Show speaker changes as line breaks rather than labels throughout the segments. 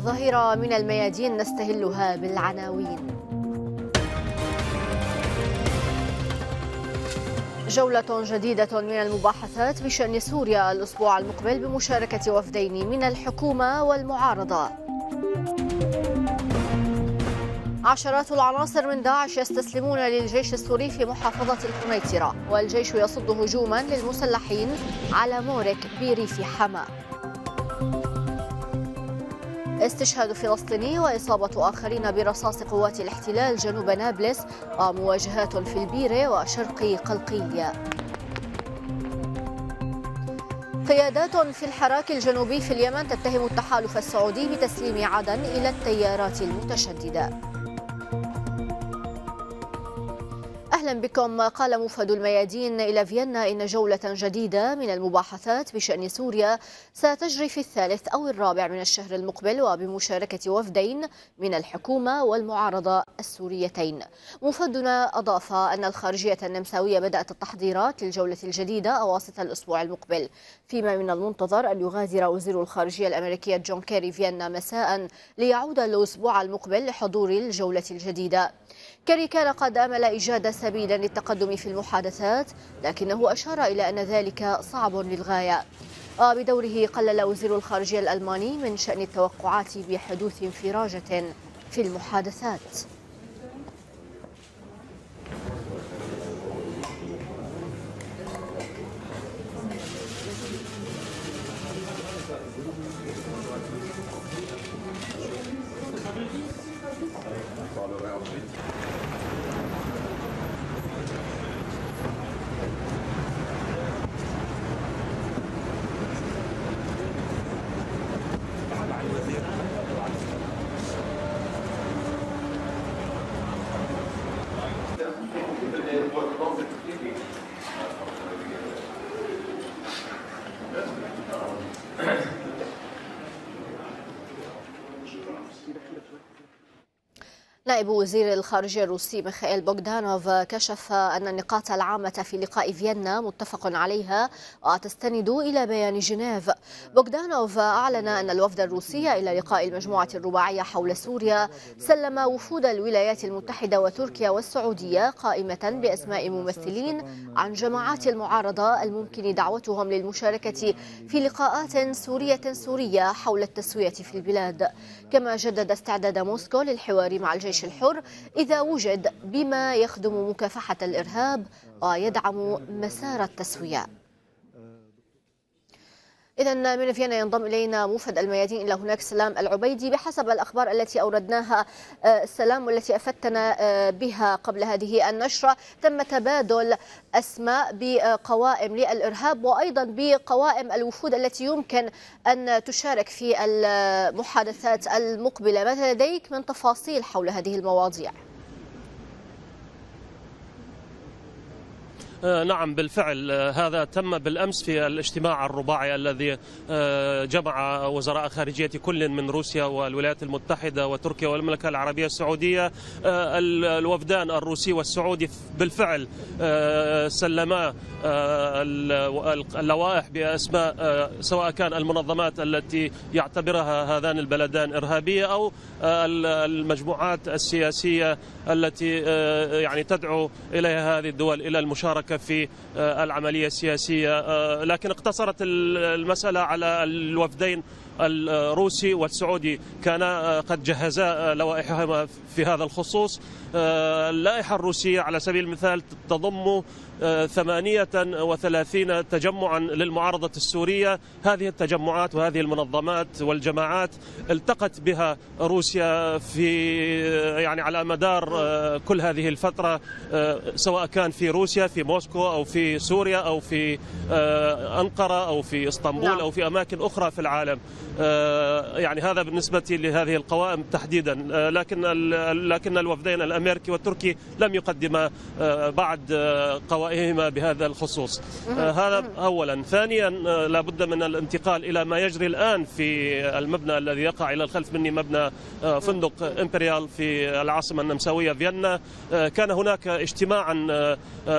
الظهيرة من الميادين نستهلها بالعناوين. جولة جديدة من المباحثات بشأن سوريا الأسبوع المقبل بمشاركة وفدين من الحكومة والمعارضة. عشرات العناصر من داعش يستسلمون للجيش السوري في محافظة القنيطرة، والجيش يصد هجوما للمسلحين على مورك بريف حما. استشهاد فلسطيني وإصابة آخرين برصاص قوات الاحتلال جنوب نابلس، ومواجهات في البيرة وشرق قلقيلية. قيادات في الحراك الجنوبي في اليمن تتهم التحالف السعودي بتسليم عدن إلى التيارات المتشددة. أهلا بكم. قال موفد الميادين إلى فيينا إن جولة جديدة من المباحثات بشأن سوريا ستجري في الثالث أو الرابع من الشهر المقبل، وبمشاركة وفدين من الحكومة والمعارضة السوريتين. موفدنا أضاف أن الخارجية النمساوية بدأت التحضيرات للجولة الجديدة أواسط الأسبوع المقبل، فيما من المنتظر أن يغادر وزير الخارجية الأمريكية جون كيري فيينا مساء ليعود الأسبوع المقبل لحضور الجولة الجديدة. كيري كان قد أمل إيجاد سبيلا للتقدم في المحادثات، لكنه أشار إلى أن ذلك صعب للغاية. وبدوره قلل وزير الخارجية الألماني من شأن التوقعات بحدوث انفراجة في المحادثات. نائب وزير الخارجية الروسي ميخائيل بوغدانوف كشف أن النقاط العامة في لقاء فيينا متفق عليها وتستند إلى بيان جنيف. بوغدانوف أعلن أن الوفد الروسي إلى لقاء المجموعة الرباعية حول سوريا سلم وفود الولايات المتحدة وتركيا والسعودية قائمة بأسماء ممثلين عن جماعات المعارضة الممكن دعوتهم للمشاركة في لقاءات سورية حول التسوية في البلاد. كما جدد استعداد موسكو للحوار مع الجيش الحر إذا وجد بما يخدم مكافحة الإرهاب ويدعم مسار التسوية. إذن من فيينا ينضم إلينا موفد الميادين إلى هناك سلام العبيدي. بحسب الأخبار التي أوردناها السلام والتي أفدتنا بها قبل هذه النشرة، تم تبادل أسماء بقوائم للإرهاب وأيضا بقوائم الوفود التي يمكن أن تشارك في المحادثات المقبلة. ماذا لديك من تفاصيل حول هذه المواضيع؟
نعم بالفعل، هذا تم بالأمس في الاجتماع الرباعي الذي جمع وزراء خارجية كل من روسيا والولايات المتحدة وتركيا والمملكة العربية السعودية. الوفدان الروسي والسعودي بالفعل سلما اللوائح بأسماء سواء كان المنظمات التي يعتبرها هذان البلدان إرهابية أو المجموعات السياسية التي يعني تدعو إليها هذه الدول إلى المشاركة في العملية السياسية. لكن اقتصرت المسألة على الوفدين الروسي والسعودي، كان قد جهزا لوائحهما في هذا الخصوص. اللائحة الروسية على سبيل المثال تضم 38 تجمعا للمعارضة السورية. هذه التجمعات وهذه المنظمات والجماعات التقت بها روسيا في يعني على مدار كل هذه الفترة، سواء كان في روسيا في موسكو أو في سوريا أو في أنقرة أو في اسطنبول أو في أماكن أخرى في العالم. يعني هذا بالنسبة لهذه القوائم تحديدا. لكن الوفدين الأمريكي والتركي لم يقدما بعد قوائمهما بهذا الخصوص. هذا أولا. ثانيا، لابد من الانتقال إلى ما يجري الآن في المبنى الذي يقع إلى الخلف مني، مبنى فندق إمبريال في العاصمة النمساوية فيينا. كان هناك اجتماعا في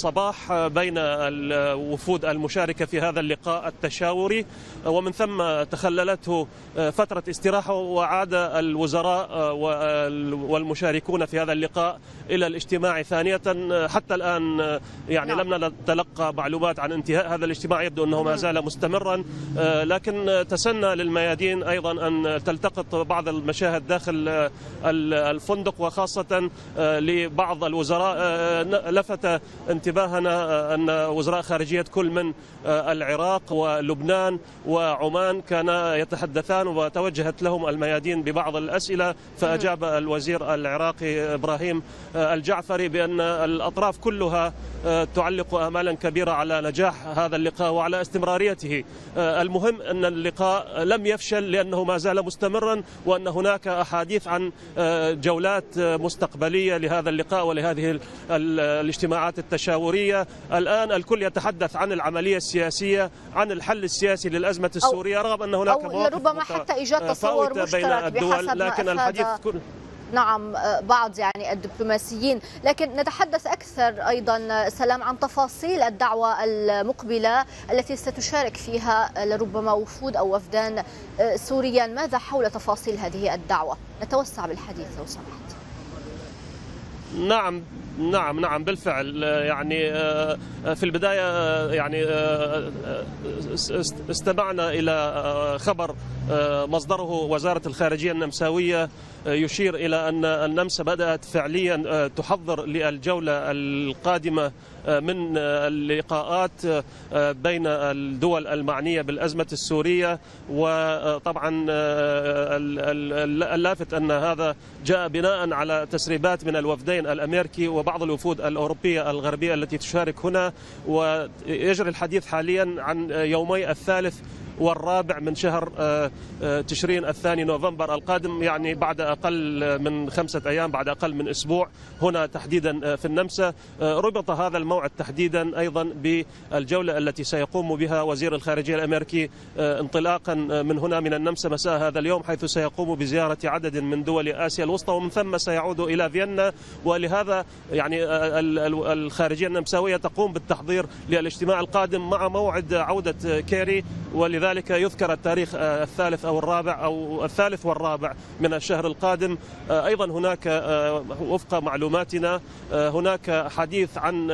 الصباح بين الوفود المشاركة في هذا اللقاء التشاوري، ومن ثم تخللته فترة استراحة، وعاد الوزراء والمشاركون في هذا اللقاء إلى الاجتماع ثانية. حتى الآن يعني لم نتلقى معلومات عن انتهاء هذا الاجتماع، يبدو أنه ما زال مستمرا، لكن تسنى للميادين أيضا أن تلتقط بعض المشاهد داخل الفندق، وخاصة لبعض الوزراء. لفت انتباهنا أن وزراء خارجية كل من العراق ولبنان وعمان كان يتحدثان، وتوجهت لهم الميادين ببعض الأسئلة، فأجاب الوزير العراقي إبراهيم الجعفري بأن الأطراف كلها تعلق آمالا كبيرة على نجاح هذا اللقاء وعلى استمراريته. المهم أن اللقاء لم يفشل لأنه ما زال مستمرا، وأن هناك أحاديث عن جولات مستقبلية لهذا اللقاء ولهذه الاجتماعات التشاورية. الآن الكل يتحدث عن العملية السياسية، عن الحل السياسي للأزمة السورية، رغم أن هناك
مواقف ربما حتى إيجاد تصور مشترك بحسب
لكن الحديث
نعم بعض يعني الدبلوماسيين. لكن نتحدث أكثر أيضا سلام عن تفاصيل الدعوة المقبلة التي ستشارك فيها لربما وفود أو وفدان سوريان. ماذا حول تفاصيل هذه الدعوة؟ نتوسع بالحديث لو سمحت.
نعم بالفعل. يعني في البداية يعني استمعنا إلى خبر مصدره وزارة الخارجية النمساوية يشير إلى أن النمسا بدأت فعليا تحضر للجولة القادمة من اللقاءات بين الدول المعنية بالأزمة السورية. وطبعا اللافت أن هذا جاء بناء على تسريبات من الوفدين الأمريكي وبعض الوفود الأوروبية الغربية التي تشارك هنا، ويجري الحديث حاليا عن يومي الثالث والرابع من شهر تشرين الثاني نوفمبر القادم، يعني بعد أقل من 5 أيام، بعد أقل من أسبوع، هنا تحديدا في النمسا. ربط هذا الموعد تحديدا أيضا بالجولة التي سيقوم بها وزير الخارجية الأمريكي انطلاقا من هنا من النمسا مساء هذا اليوم، حيث سيقوم بزيارة عدد من دول آسيا الوسطى، ومن ثم سيعود إلى فيينا. ولهذا يعني الخارجية النمساوية تقوم بالتحضير للاجتماع القادم مع موعد عودة كيري، ولذلك يذكر التاريخ الثالث أو الرابع أو الثالث والرابع من الشهر القادم. أيضا هناك وفق معلوماتنا هناك حديث عن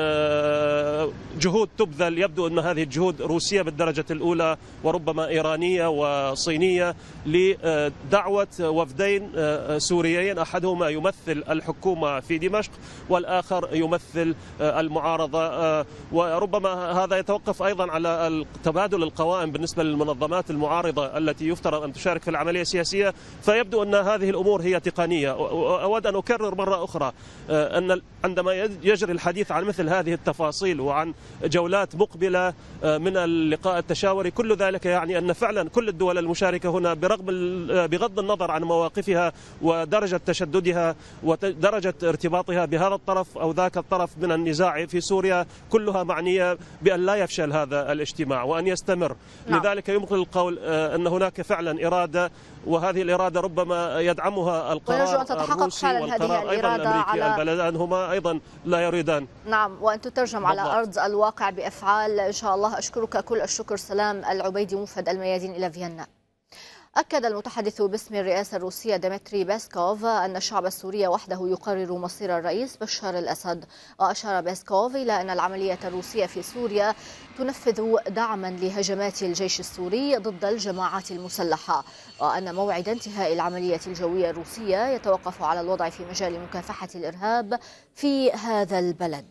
جهود تبذل، يبدو أن هذه الجهود روسية بالدرجة الأولى وربما إيرانية وصينية، لدعوة وفدين سوريين، أحدهما يمثل الحكومة في دمشق والآخر يمثل المعارضة. وربما هذا يتوقف أيضا على تبادل القوائم بالنسبة للمنظمات المعارضة التي يفترض أن تشارك في العملية السياسية. فيبدو أن هذه الأمور هي تقنية. أود أن أكرر مرة أخرى أن عندما يجري الحديث عن مثل هذه التفاصيل وعن جولات مقبلة من اللقاء التشاوري، كل ذلك يعني أن فعلا كل الدول المشاركة هنا بغض النظر عن مواقفها ودرجة تشددها ودرجة ارتباطها بهذا الطرف أو ذاك الطرف من النزاع في سوريا، كلها معنية بأن لا يفشل هذا الاجتماع وأن يستمر. لذلك يمكن القول أن هناك فعلا إرادة، وهذه الإرادة ربما يدعمها القرار الروسي والقرار أيضا الأمريكي. البلدان هما أيضا لا يريدان
وأن تترجم على أرض الواقع بأفعال إن شاء الله. أشكرك كل الشكر سلام العبيدي، موفد الميادين إلى فيينا. أكد المتحدث باسم الرئاسة الروسية ديمتري بيسكوف أن الشعب السوري وحده يقرر مصير الرئيس بشار الأسد. وأشار بيسكوف إلى أن العملية الروسية في سوريا تنفذ دعما لهجمات الجيش السوري ضد الجماعات المسلحة، وأن موعد انتهاء العملية الجوية الروسية يتوقف على الوضع في مجال مكافحة الإرهاب في هذا البلد.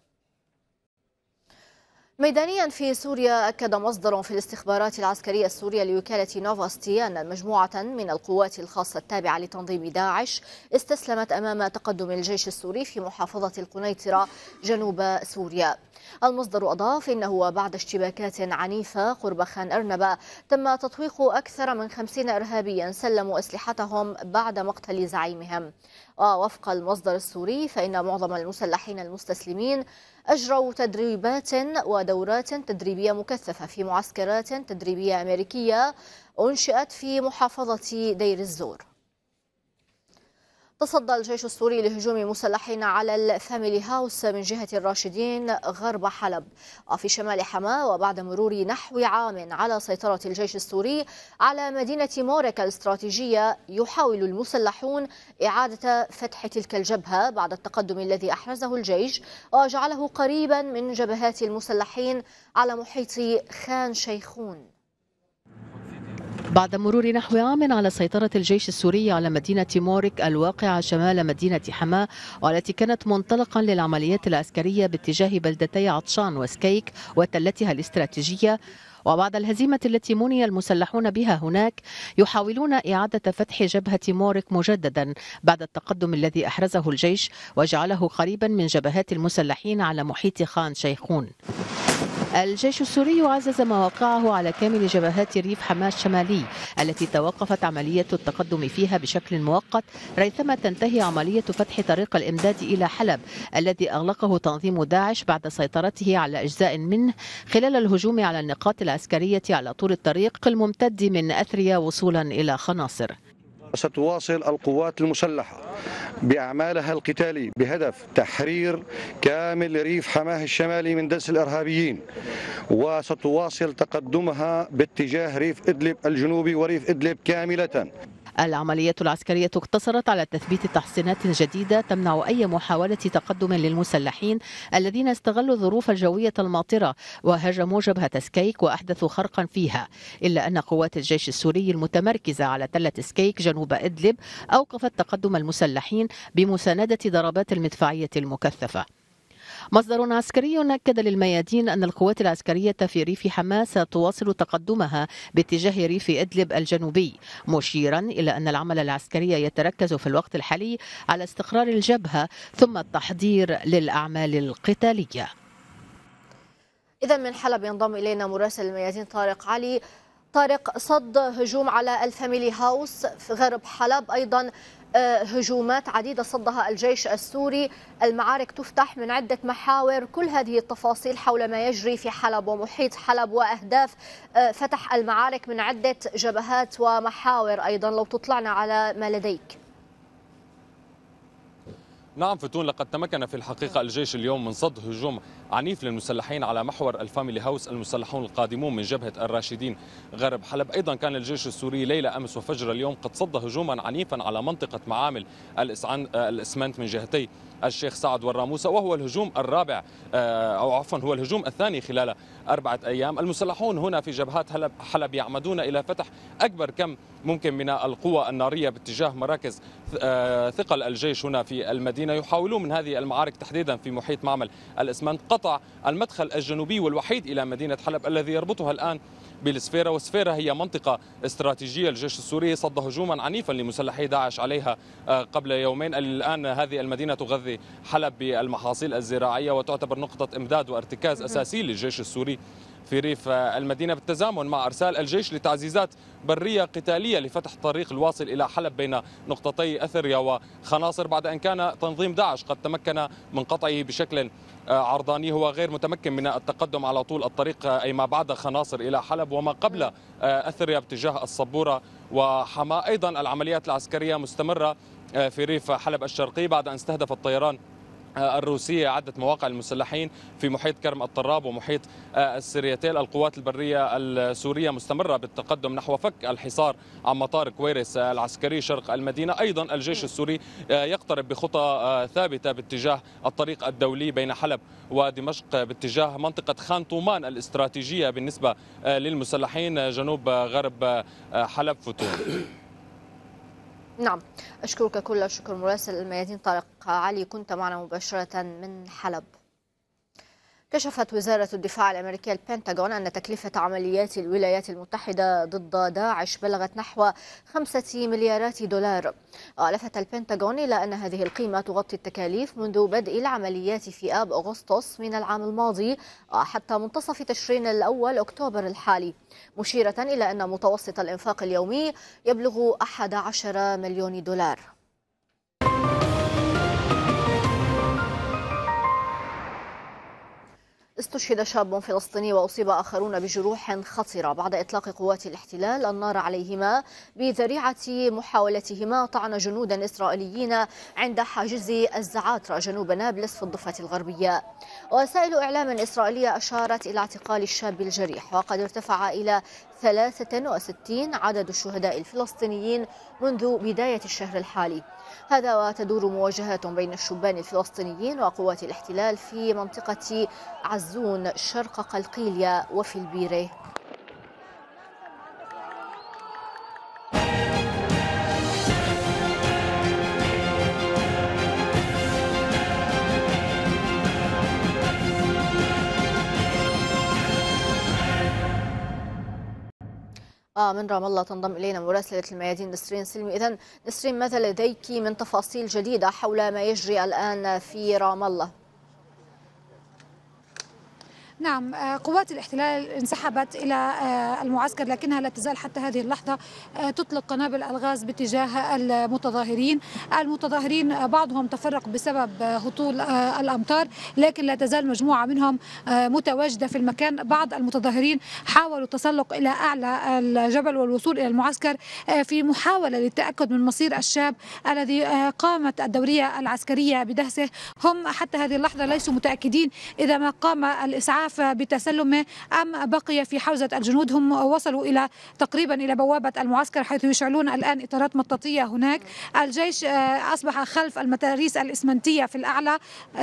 ميدانيا في سوريا، أكد مصدر في الاستخبارات العسكرية السورية لوكالة نوفاستي أن مجموعة من القوات الخاصة التابعة لتنظيم داعش استسلمت أمام تقدم الجيش السوري في محافظة القنيطرة جنوب سوريا. المصدر أضاف إنه بعد اشتباكات عنيفة قرب خان أرنبة تم تطويق أكثر من 50 إرهابيا سلموا أسلحتهم بعد مقتل زعيمهم. ووفق المصدر السوري فإن معظم المسلحين المستسلمين أجروا تدريبات ودورات تدريبية مكثفة في معسكرات تدريبية أمريكية أنشئت في محافظة دير الزور. تصدى الجيش السوري لهجوم مسلحين على الفاميلي هاوس من جهة الراشدين غرب حلب وفي شمال حماة، وبعد مرور نحو عام على سيطرة الجيش السوري على مدينة مورك الاستراتيجية، يحاول المسلحون إعادة فتح تلك الجبهة بعد التقدم الذي أحرزه الجيش وجعله قريبا من جبهات المسلحين على محيط خان شيخون.
بعد مرور نحو عام على سيطرة الجيش السوري على مدينة مورك الواقعة شمال مدينة حماة، والتي كانت منطلقا للعمليات العسكرية باتجاه بلدتي عطشان وسكيك وتلتها الاستراتيجية، وبعد الهزيمة التي مني المسلحون بها هناك، يحاولون إعادة فتح جبهة مورك مجددا بعد التقدم الذي أحرزه الجيش وجعله قريبا من جبهات المسلحين على محيط خان شيخون. الجيش السوري عزز مواقعه على كامل جبهات ريف حماة الشمالي التي توقفت عملية التقدم فيها بشكل مؤقت ريثما تنتهي عملية فتح طريق الإمداد إلى حلب الذي أغلقه تنظيم داعش بعد سيطرته على أجزاء منه خلال الهجوم على النقاط العسكرية على طول الطريق الممتد من أثريا وصولا إلى خناصر.
ستواصل القوات المسلحة بأعمالها القتالية بهدف تحرير كامل ريف حماه الشمالي من دس الإرهابيين، وستواصل تقدمها باتجاه ريف إدلب الجنوبي وريف إدلب كاملة.
العملية العسكرية اقتصرت على تثبيت تحصينات جديدة تمنع أي محاولة تقدم للمسلحين الذين استغلوا الظروف الجوية الماطرة وهاجموا جبهة سكيك وأحدثوا خرقا فيها، إلا أن قوات الجيش السوري المتمركزة على تلة سكيك جنوب إدلب أوقفت تقدم المسلحين بمساندة ضربات المدفعية المكثفة. مصدر عسكري أكد للميادين أن القوات العسكرية في ريف حماة ستواصل تقدمها باتجاه ريف إدلب الجنوبي، مشيرا إلى أن العمل العسكري يتركز في الوقت الحالي على استقرار الجبهة ثم التحضير للأعمال القتالية.
إذا من حلب ينضم إلينا مراسل الميادين طارق علي. طارق، صد هجوم على الفاميلي هاوس في غرب حلب، أيضا هجومات عديدة صدها الجيش السوري، المعارك تفتح من عدة محاور، كل هذه التفاصيل حول ما يجري في حلب ومحيط حلب وأهداف فتح المعارك من عدة جبهات ومحاور أيضا، لو تطلعنا على ما لديك.
نعم فتون، لقد تمكن في الحقيقة الجيش اليوم من صد هجوم عنيف للمسلحين على محور الفاميلي هاوس المسلحون القادمون من جبهة الراشدين غرب حلب. أيضا كان الجيش السوري ليلة أمس وفجر اليوم قد صد هجوما عنيفا على منطقة معامل الإسمنت من جهتي الشيخ سعد والراموسة، وهو الهجوم الرابع أو عفوا هو الهجوم الثاني خلال 4 أيام. المسلحون هنا في جبهات حلب يعمدون إلى فتح أكبر كم ممكن من القوى النارية باتجاه مراكز ثقل الجيش هنا في المدينة. يحاولون من هذه المعارك تحديدا في محيط معمل الإسمنت قطع المدخل الجنوبي والوحيد إلى مدينة حلب الذي يربطها الآن بالسفيرة، والسفيرة هي منطقة استراتيجية. الجيش السوري صد هجوما عنيفا لمسلحي داعش عليها قبل يومين. الآن هذه المدينة تغذي حلب بالمحاصيل الزراعية وتعتبر نقطة إمداد وارتكاز أساسي للجيش السوري في ريف المدينة، بالتزامن مع إرسال الجيش لتعزيزات برية قتالية لفتح طريق الواصل إلى حلب بين نقطتي أثريا وخناصر، بعد أن كان تنظيم داعش قد تمكن من قطعه بشكل عرضاني. هو غير متمكن من التقدم على طول الطريق أي ما بعد خناصر إلى حلب وما قبل أثريا باتجاه الصبورة وحماة. أيضا العمليات العسكرية مستمرة في ريف حلب الشرقي بعد أن استهدف الطيران الروسية عدة مواقع المسلحين في محيط كرم الطراب ومحيط السرياتيل. القوات البرية السورية مستمرة بالتقدم نحو فك الحصار عن مطار كويرس العسكري شرق المدينة. أيضا الجيش السوري يقترب بخطى ثابتة باتجاه الطريق الدولي بين حلب ودمشق باتجاه منطقة خان طومان الاستراتيجية بالنسبة للمسلحين جنوب غرب حلب. فتون.
نعم، أشكرك كل الشكر مراسل الميادين طارق علي، كنت معنا مباشرة من حلب. كشفت وزارة الدفاع الأمريكية البنتاغون أن تكلفة عمليات الولايات المتحدة ضد داعش بلغت نحو 5 مليارات دولار. ولفت البنتاغون إلى أن هذه القيمة تغطي التكاليف منذ بدء العمليات في آب أغسطس من العام الماضي حتى منتصف تشرين الأول أكتوبر الحالي، مشيرة إلى أن متوسط الإنفاق اليومي يبلغ 11 مليون دولار. استشهد شاب فلسطيني وأصيب آخرون بجروح خطيرة بعد إطلاق قوات الاحتلال النار عليهما بذريعة محاولتهما طعن جنودا إسرائيليين عند حاجز الزعاترة جنوب نابلس في الضفة الغربية. وسائل إعلام إسرائيلية أشارت إلى اعتقال الشاب الجريح، وقد ارتفع إلى 63 عدد الشهداء الفلسطينيين منذ بداية الشهر الحالي. هذا وتدور مواجهات بين الشبان الفلسطينيين وقوات الاحتلال في منطقة عزون شرق قلقيلية وفي البيرة. من رام الله تنضم إلينا مراسلة الميادين نسرين سلمي. إذن نسرين، ماذا لديك من تفاصيل جديدة حول ما يجري الآن في رام الله؟
نعم، قوات الاحتلال انسحبت إلى المعسكر، لكنها لا تزال حتى هذه اللحظة تطلق قنابل الغاز باتجاه المتظاهرين. بعضهم تفرق بسبب هطول الأمطار، لكن لا تزال مجموعة منهم متواجدة في المكان. بعض المتظاهرين حاولوا التسلق إلى أعلى الجبل والوصول إلى المعسكر في محاولة للتأكد من مصير الشاب الذي قامت الدورية العسكرية بدهسه. هم حتى هذه اللحظة ليسوا متأكدين إذا ما قام الإسعاف بتسلمه أم بقي في حوزة الجنود. هم وصلوا تقريبا إلى بوابة المعسكر، حيث يشعلون الآن إطارات مطاطية هناك. الجيش أصبح خلف المتاريس الإسمنتية في الأعلى،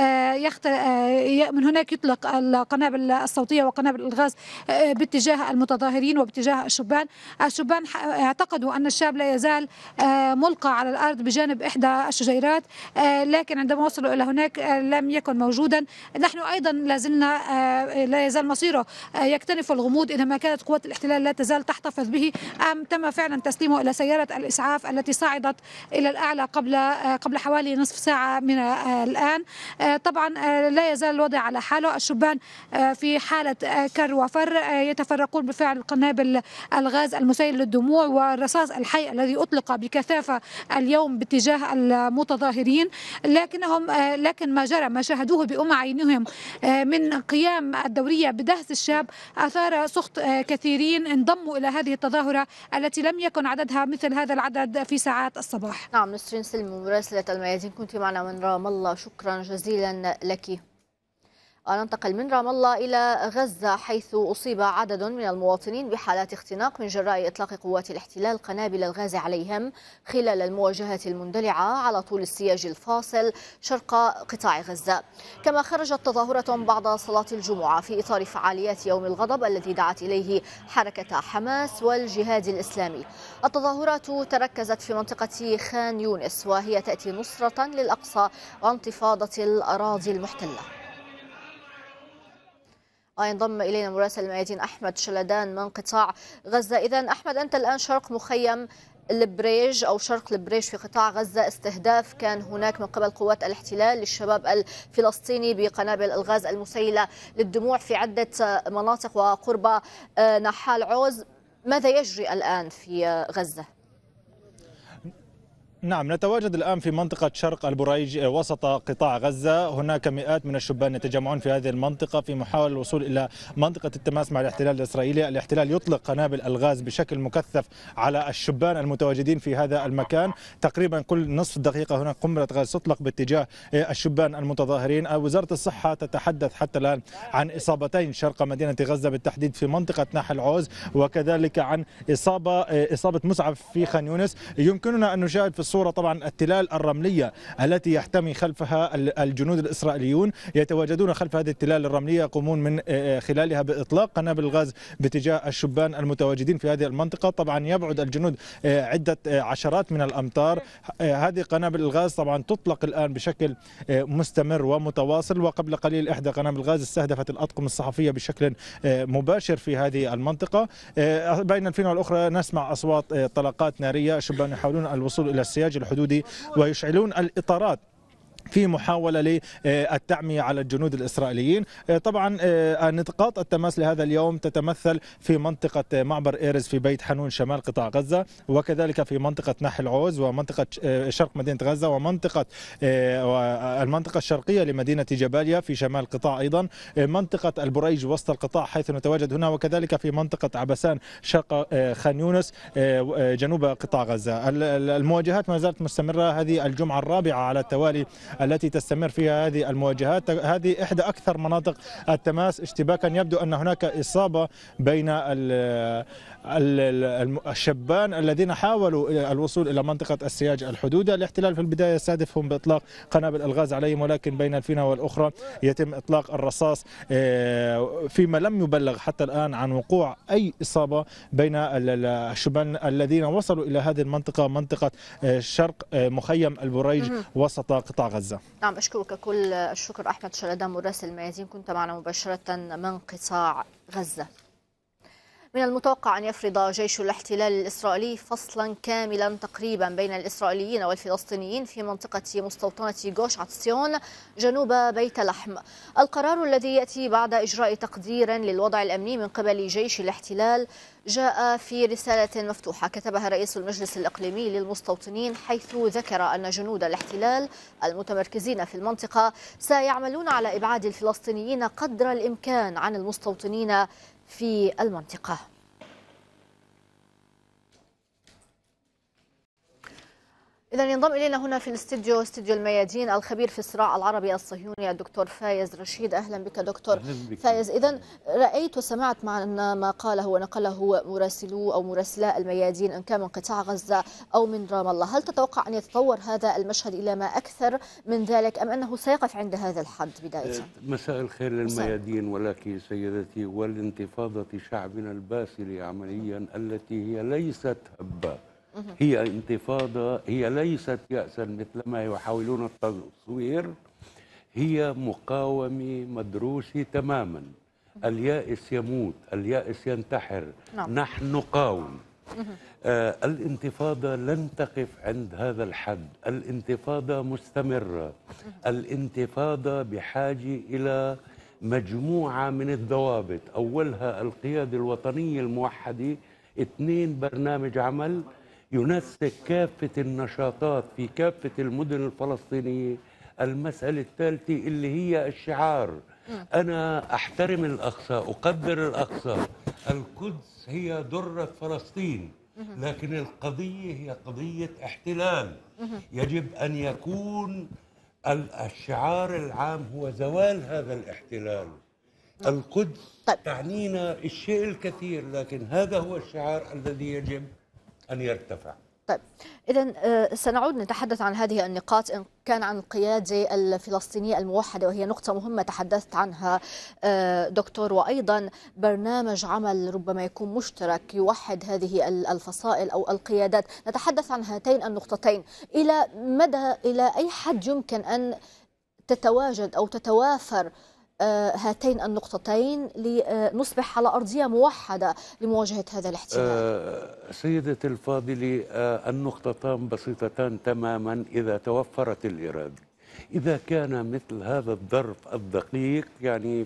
من هناك يطلق القنابل الصوتية وقنابل الغاز باتجاه المتظاهرين وباتجاه الشبان. اعتقدوا أن الشاب لا يزال ملقى على الأرض بجانب إحدى الشجيرات، لكن عندما وصلوا إلى هناك لم يكن موجودا. نحن أيضا لا يزال مصيره يكتنف الغموض إذا ما كانت قوات الاحتلال لا تزال تحتفظ به أم تم فعلا تسليمه إلى سيارة الإسعاف التي صعدت إلى الأعلى قبل حوالي نصف ساعة من الآن. طبعا لا يزال الوضع على حاله. الشبان في حالة كر وفر، يتفرقون بفعل قنابل الغاز المسيل للدموع والرصاص الحي الذي أطلق بكثافة اليوم باتجاه المتظاهرين. لكن ما شاهدوه بأم عينهم من قيام الدورية بدهس الشاب أثار سخط كثيرين انضموا إلى هذه التظاهرة التي لم يكن عددها مثل هذا العدد في ساعات الصباح.
نعم، نسرين سلمي مراسلة الميادين كنت معنا من رام الله، شكرا جزيلا لك. ننتقل من رام الله إلى غزة، حيث أصيب عدد من المواطنين بحالات اختناق من جراء إطلاق قوات الاحتلال قنابل الغاز عليهم خلال المواجهات المندلعة على طول السياج الفاصل شرق قطاع غزة. كما خرجت تظاهرة بعد صلاة الجمعة في إطار فعاليات يوم الغضب الذي دعت إليه حركة حماس والجهاد الإسلامي. التظاهرات تركزت في منطقة خان يونس، وهي تأتي نصرة للأقصى وانتفاضة الأراضي المحتلة. ينضم إلينا مراسل الميادين أحمد شلدان من قطاع غزة. إذن أحمد، أنت الآن شرق مخيم البريج أو شرق البريج في قطاع غزة. استهداف كان هناك من قبل قوات الاحتلال للشباب الفلسطيني بقنابل الغاز المسيلة للدموع في عدة مناطق وقرب نحال عوز. ماذا يجري الآن في غزة؟
نعم، نتواجد الآن في منطقة شرق البريج وسط قطاع غزة. هناك مئات من الشبان يتجمعون في هذه المنطقة في محاولة الوصول إلى منطقة التماس مع الاحتلال الإسرائيلي. الاحتلال يطلق قنابل الغاز بشكل مكثف على الشبان المتواجدين في هذا المكان. تقريبا كل نصف دقيقة هناك قنبلة غاز تطلق باتجاه الشبان المتظاهرين. وزارة الصحة تتحدث حتى الآن عن إصابتين شرق مدينة غزة، بالتحديد في منطقة نحل عوز، وكذلك عن إصابة مسعف في خان يونس. يمكننا أن نشاهد في الصورة طبعا التلال الرملية التي يحتمي خلفها الجنود الإسرائيليون، يتواجدون خلف هذه التلال الرملية، يقومون من خلالها بإطلاق قنابل الغاز باتجاه الشبان المتواجدين في هذه المنطقة. طبعا يبعد الجنود عدة عشرات من الأمتار. هذه قنابل الغاز طبعا تطلق الآن بشكل مستمر ومتواصل، وقبل قليل إحدى قنابل الغاز استهدفت الأطقم الصحفية بشكل مباشر في هذه المنطقة. بين الفين والأخرى نسمع أصوات طلقات نارية. الشبان يحاولون الوصول إلى السياج الحدودي ويشعلون الإطارات في محاولة للتعمية على الجنود الإسرائيليين. طبعا نقاط التماس لهذا اليوم تتمثل في منطقة معبر إيرز في بيت حنون شمال قطاع غزة، وكذلك في منطقة نحل عوز ومنطقة شرق مدينة غزة، ومنطقة المنطقة الشرقية لمدينة جباليا في شمال القطاع، أيضا منطقة البريج وسط القطاع حيث نتواجد هنا، وكذلك في منطقة عبسان شرق خان يونس جنوب قطاع غزة. المواجهات ما زالت مستمرة، هذه الجمعة الرابعة على التوالي التي تستمر فيها هذه المواجهات. هذه إحدى أكثر مناطق التماس اشتباكا. يبدو أن هناك إصابة بين الشبان الذين حاولوا الوصول إلى منطقة السياج الحدودي. الاحتلال في البداية استهدفهم بإطلاق قنابل الغاز عليهم، ولكن بين الفينة والأخرى يتم إطلاق الرصاص، فيما لم يبلغ حتى الآن عن وقوع أي إصابة بين الشبان الذين وصلوا إلى هذه المنطقة، منطقة شرق مخيم البريج وسط قطاع غزة.
نعم، أشكرك كل الشكر أحمد شلدان مراسل الميادين، كنت معنا مباشرة من قطاع غزة. من المتوقع أن يفرض جيش الاحتلال الإسرائيلي فصلا كاملا تقريبا بين الإسرائيليين والفلسطينيين في منطقة مستوطنة جوش عتسيون جنوب بيت لحم. القرار الذي يأتي بعد إجراء تقدير للوضع الأمني من قبل جيش الاحتلال جاء في رسالة مفتوحة كتبها رئيس المجلس الإقليمي للمستوطنين، حيث ذكر أن جنود الاحتلال المتمركزين في المنطقة سيعملون على إبعاد الفلسطينيين قدر الإمكان عن المستوطنين في المنطقة. إذا ينضم إلينا هنا في الاستديو، استديو الميادين، الخبير في الصراع العربي الصهيوني الدكتور فايز رشيد. أهلا بك دكتور فايز. إذا رأيت وسمعت معنا ما قاله ونقله مراسلو أو مراسلا الميادين إن كان من قطاع غزة أو من رام الله. هل تتوقع أن يتطور هذا المشهد إلى ما أكثر من ذلك أم أنه سيقف عند هذا الحد بداية؟
مساء الخير للميادين ولك سيدتي ولانتفاضة شعبنا الباسل عمليا التي هي ليست هبة، هي انتفاضة، هي ليست يأسا مثل ما يحاولون التصوير، هي مقاومة مدروسة تماما. اليائس يموت، اليائس ينتحر، نحن نقاوم. الانتفاضة لن تقف عند هذا الحد، الانتفاضة مستمرة. الانتفاضة بحاجة إلى مجموعة من الضوابط، أولها القيادة الوطنية الموحدة، 2 برنامج عمل ينسق كافة النشاطات في كافة المدن الفلسطينية. المسألة الثالثة اللي هي الشعار، أنا أحترم الأقصى، أقدر الأقصى، القدس هي درة فلسطين، لكن القضية هي قضية احتلال. يجب أن يكون الشعار العام هو زوال هذا الاحتلال. القدس تعنينا الشيء الكثير، لكن هذا هو الشعار الذي يجب أن يرتفع.
طيب، إذا سنعود نتحدث عن هذه النقاط، إن كان عن القيادة الفلسطينية الموحدة وهي نقطة مهمة تحدثت عنها دكتور، وأيضا برنامج عمل ربما يكون مشترك يوحد هذه الفصائل أو القيادات. نتحدث عن هاتين النقطتين، إلى مدى، إلى أي حد يمكن أن تتواجد أو تتوافر هاتين النقطتين لنصبح على أرضية موحدة لمواجهة هذا الاحتلال؟
سيدتي الفاضلة، النقطتان بسيطتان تماما إذا توفرت الإرادة. إذا كان مثل هذا الظرف الدقيق، يعني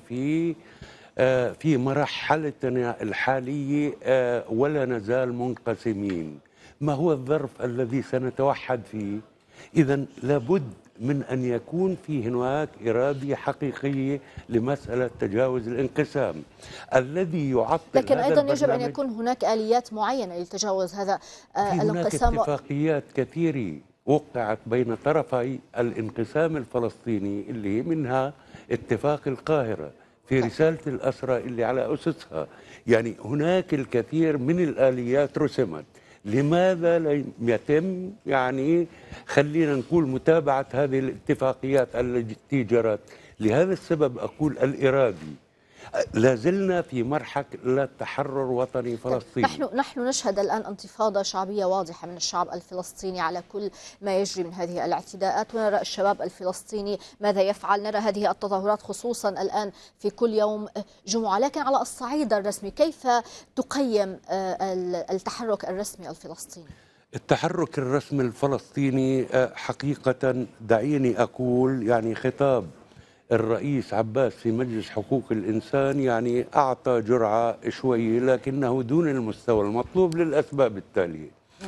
في مرحلتنا الحالية ولا نزال منقسمين، ما هو الظرف الذي سنتوحد فيه؟ إذن لابد من أن يكون في هناك إرادة حقيقية لمسألة تجاوز الانقسام الذي يعطل.
لكن أيضا يجب أن يكون هناك آليات معينة لتجاوز هذا الانقسام.
هناك اتفاقيات كثيرة وقعت بين طرفي الانقسام الفلسطيني، اللي منها اتفاق القاهرة في رسالة الأسرى اللي على أسسها، يعني هناك الكثير من الآليات رسمت. لماذا لم يتم يعني خلينا نقول متابعة هذه الاتفاقيات التي جرت؟ لهذا السبب أقول الإرادي. لازلنا في مرحلة تحرر وطني فلسطيني.
نحن نشهد الآن انتفاضة شعبية واضحة من الشعب الفلسطيني على كل ما يجري من هذه الاعتداءات، ونرى الشباب الفلسطيني ماذا يفعل، نرى هذه التظاهرات خصوصا الآن في كل يوم جمعة. لكن على الصعيد الرسمي كيف تقيم التحرك الرسمي الفلسطيني؟
التحرك الرسمي الفلسطيني حقيقة دعيني أقول يعني خطاب الرئيس عباس في مجلس حقوق الإنسان يعني أعطى جرعة شوي لكنه دون المستوى المطلوب للأسباب التالية.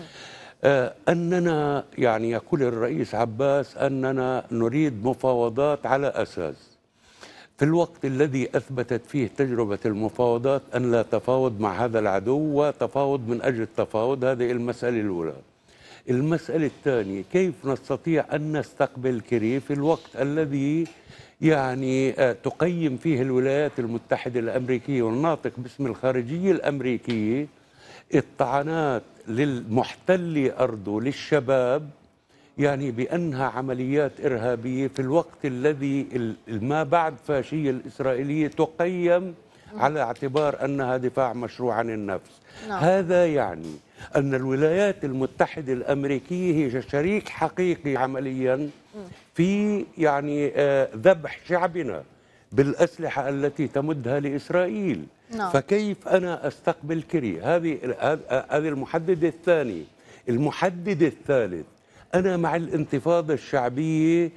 أننا يعني يقول الرئيس عباس أننا نريد مفاوضات على أساس في الوقت الذي أثبتت فيه تجربة المفاوضات أن لا تفاوض مع هذا العدو وتفاوض من أجل التفاوض. هذه المسألة الأولى. المسألة الثانية، كيف نستطيع أن نستقبل كيري في الوقت الذي يعني تقيم فيه الولايات المتحدة الأمريكية والناطق باسم الخارجية الأمريكية الطعنات للمحتل أرضه للشباب يعني بأنها عمليات إرهابية في الوقت الذي ما بعد فاشية الإسرائيلية تقيم على اعتبار أنها دفاع مشروع عن النفس. هذا يعني أن الولايات المتحدة الأمريكية هي شريك حقيقي عمليا في يعني ذبح شعبنا بالأسلحة التي تمدها لإسرائيل. فكيف أنا أستقبل كيري؟ هذه المحدد الثاني. المحدد الثالث، أنا مع الانتفاضة الشعبية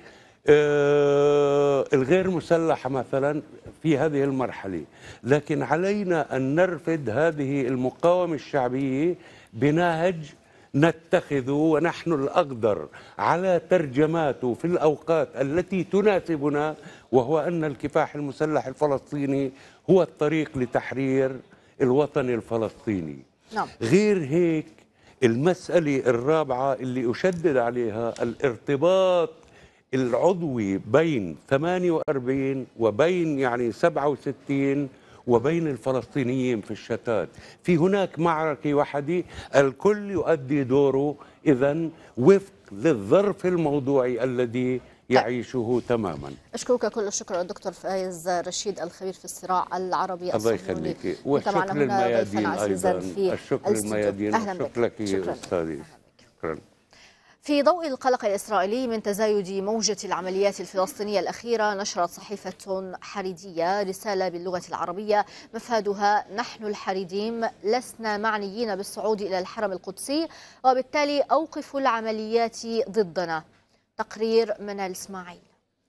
الغير مسلحة مثلا في هذه المرحلة، لكن علينا أن نرفض هذه المقاومة الشعبية بنهج نتخذه ونحن الأقدر على ترجماته في الأوقات التي تناسبنا، وهو أن الكفاح المسلح الفلسطيني هو الطريق لتحرير الوطن الفلسطيني. غير هيك المسألة الرابعة اللي أشدد عليها الارتباط العضوي بين 48 وبين يعني 67 وبين الفلسطينيين في الشتات. في هناك معركة وحدة الكل يؤدي دوره إذن وفق للظرف الموضوعي الذي يعيشه تماما.
أشكرك كل الشكر الدكتور فايز رشيد الخبير في الصراع العربي
الله يخليك. والشكر للميادين أيضا. الشكر للميادين. شكرا لك يا أستاذي. شكرا.
في ضوء القلق الإسرائيلي من تزايد موجة العمليات الفلسطينية الأخيرة، نشرت صحيفة حريدية رسالة باللغة العربية مفادها: نحن الحريديم لسنا معنيين بالصعود إلى الحرم القدسي، وبالتالي أوقفوا العمليات ضدنا. تقرير منال إسماعيل.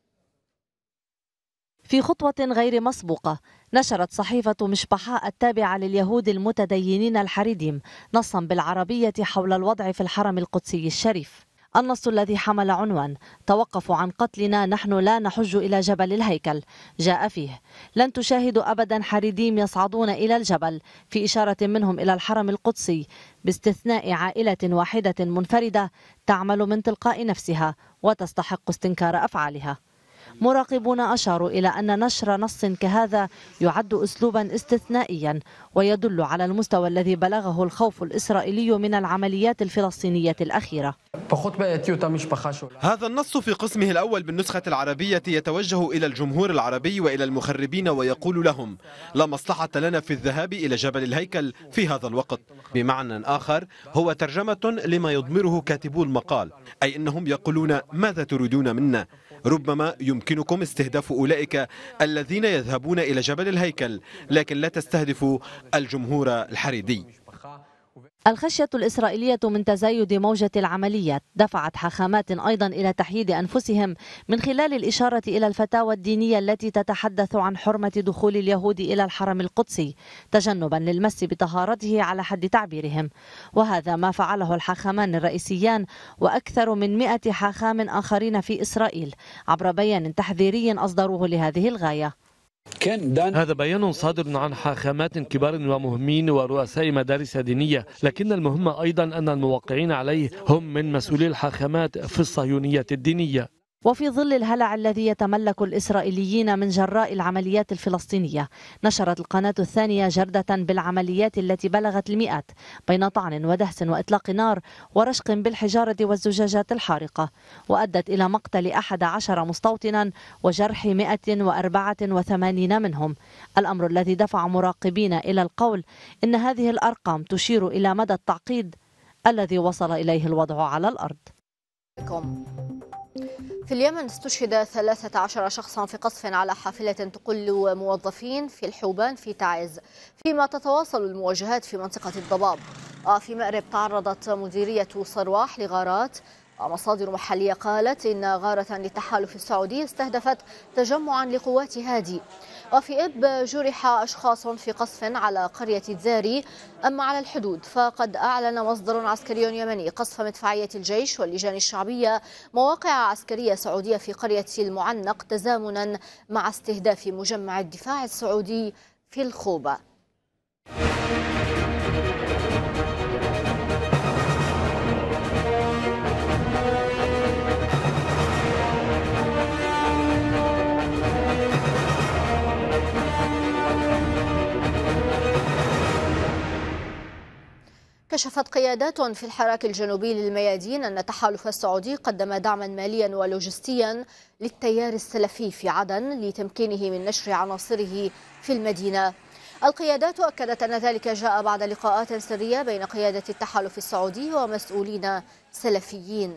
في خطوة غير مسبوقة نشرت صحيفة مشبحاء التابعة لليهود المتدينين الحريديم نصا بالعربية حول الوضع في الحرم القدسي الشريف. النص الذي حمل عنوان توقفوا عن قتلنا، نحن لا نحج إلى جبل الهيكل، جاء فيه: لن تشاهدوا أبدا حريديم يصعدون إلى الجبل، في إشارة منهم إلى الحرم القدسي، باستثناء عائلة واحدة منفردة تعمل من تلقاء نفسها وتستحق استنكار أفعالها. مراقبون أشاروا إلى أن نشر نص كهذا يعد أسلوبا استثنائيا ويدل على المستوى الذي بلغه الخوف الإسرائيلي من العمليات الفلسطينية الأخيرة.
هذا النص في قسمه الأول بالنسخة العربية يتوجه إلى الجمهور العربي وإلى المخربين ويقول لهم: لا مصلحة لنا في الذهاب إلى جبل الهيكل في هذا الوقت. بمعنى آخر هو ترجمة لما يضمره كاتبو المقال، أي أنهم يقولون: ماذا تريدون منا؟ ربما يمكنكم استهداف أولئك الذين يذهبون إلى جبل الهيكل، لكن لا تستهدفوا الجمهور الحريدي.
الخشية الإسرائيلية من تزايد موجة العمليات دفعت حاخامات أيضا إلى تحييد أنفسهم من خلال الإشارة إلى الفتاوى الدينية التي تتحدث عن حرمة دخول اليهود إلى الحرم القدسي تجنبا للمس بطهارته على حد تعبيرهم. وهذا ما فعله الحاخامان الرئيسيان وأكثر من 100 حاخام آخرين في إسرائيل عبر بيان تحذيري أصدروه لهذه الغاية.
هذا بيان صادر عن حاخامات كبار ومهمين ورؤساء مدارس دينية، لكن المهم أيضا أن الموقعين عليه هم من مسؤولي الحاخامات في الصهيونية الدينية.
وفي ظل الهلع الذي يتملك الإسرائيليين من جراء العمليات الفلسطينية، نشرت القناة الثانية جردة بالعمليات التي بلغت المئات بين طعن ودهس وإطلاق نار ورشق بالحجارة والزجاجات الحارقة، وأدت إلى مقتل 11 مستوطنا وجرح 184 منهم، الأمر الذي دفع مراقبين إلى القول إن هذه الأرقام تشير إلى مدى التعقيد الذي وصل إليه الوضع على الأرض.
في اليمن استشهد 13 شخصا في قصف على حافلة تقل موظفين في الحوبان في تعز، فيما تتواصل المواجهات في منطقة الضباب. وفي مأرب تعرضت مديرية صرواح لغارات، ومصادر محلية قالت إن غارة للتحالف السعودي استهدفت تجمعا لقوات هادي. وفي إب جرح أشخاص في قصف على قرية زاري. أما على الحدود فقد أعلن مصدر عسكري يمني قصف مدفعية الجيش واللجان الشعبية مواقع عسكرية سعودية في قرية المعنق تزامنا مع استهداف مجمع الدفاع السعودي في الخوبة. كشفت قيادات في الحراك الجنوبي للميادين أن التحالف السعودي قدم دعما ماليا ولوجستيا للتيار السلفي في عدن لتمكينه من نشر عناصره في المدينة. القيادات أكدت أن ذلك جاء بعد لقاءات سرية بين قيادة التحالف السعودي ومسؤولين سلفيين.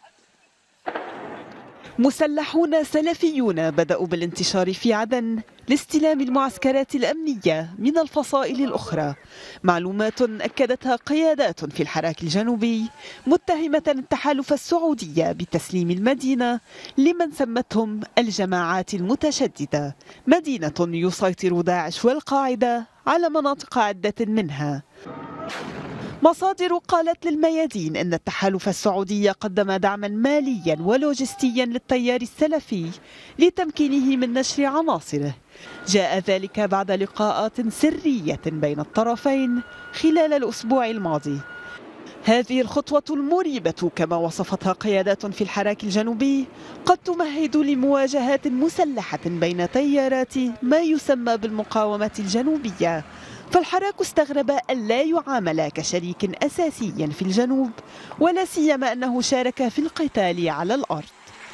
مسلحون سلفيون بدأوا بالانتشار في عدن لاستلام المعسكرات الأمنية من الفصائل الأخرى. معلومات أكدتها قيادات في الحراك الجنوبي متهمة التحالف السعودي بتسليم المدينة لمن سمتهم الجماعات المتشددة، مدينة يسيطر داعش والقاعدة على مناطق عدة منها. مصادر قالت للميادين أن التحالف السعودي قدم دعما ماليا ولوجستيا للتيار السلفي لتمكينه من نشر عناصره. جاء ذلك بعد لقاءات سرية بين الطرفين خلال الأسبوع الماضي. هذه الخطوة المريبة كما وصفتها قيادات في الحراك الجنوبي قد تمهد لمواجهات مسلحة بين تيارات ما يسمى بالمقاومة الجنوبية. فالحراك استغرب ألا يعامل كشريك أساسي في الجنوب، ولا سيما أنه شارك في القتال على الأرض.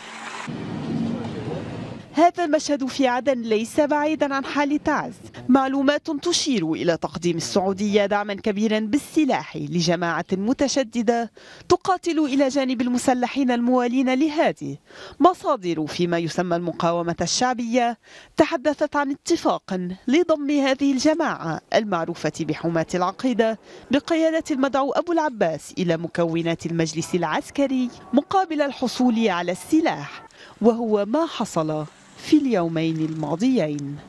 هذا المشهد في عدن ليس بعيدا عن حال تعز. معلومات تشير إلى تقديم السعودية دعما كبيرا بالسلاح لجماعة متشددة تقاتل إلى جانب المسلحين الموالين لهادي. مصادر فيما يسمى المقاومة الشعبية تحدثت عن اتفاق لضم هذه الجماعة المعروفة بحماة العقيدة بقيادة المدعو أبو العباس إلى مكونات المجلس العسكري مقابل الحصول على السلاح، وهو ما حصل في اليومين الماضيين.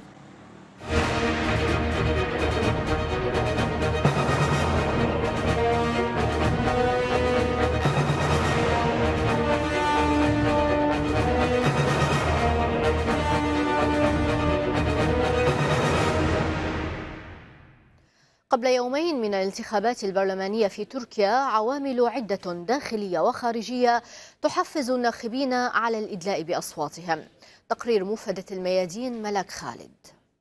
قبل يومين من الانتخابات البرلمانية في تركيا عوامل عدة داخلية وخارجية تحفز الناخبين على الإدلاء بأصواتهم. تقرير موفدة الميادين ملاك خالد.